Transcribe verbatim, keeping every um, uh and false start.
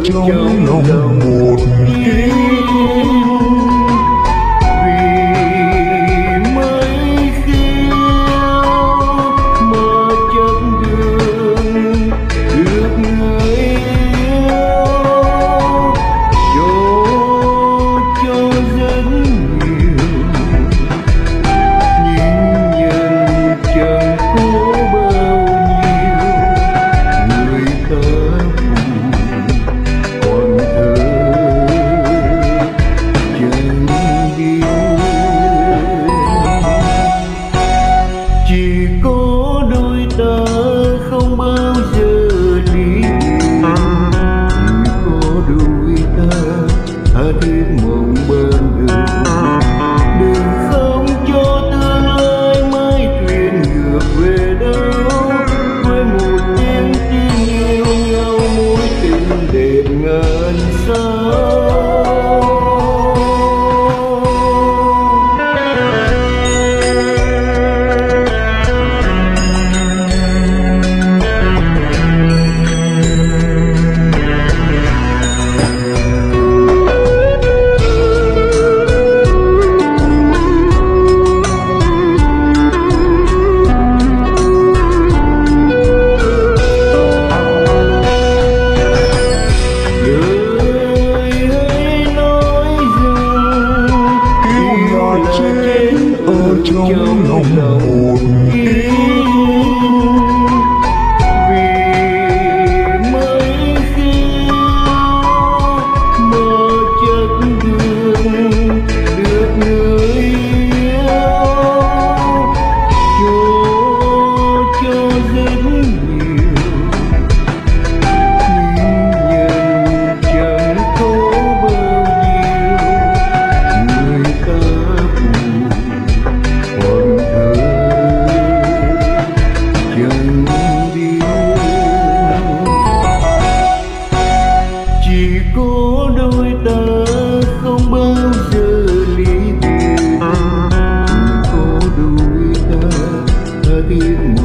trong lòng một kiếp. Chỉ có đôi ta không bao giờ ly biệt, chỉ có đôi ta tha thiết mộng bên đường. Đừng không cho tương lai mãi thuyền ngược về đâu, với một tiếng tin yêu nhau mối tình đẹp ngàn sao. Trong lòng một kiếp, vì mấy khi mơ chắc đường được người yêu cho cho rất nhiều, nhưng nhận chẳng có bao nhiêu người ta buồn. Chỉ có đôi ta không bao giờ ly biệt, chỉ có đôi ta tha thiết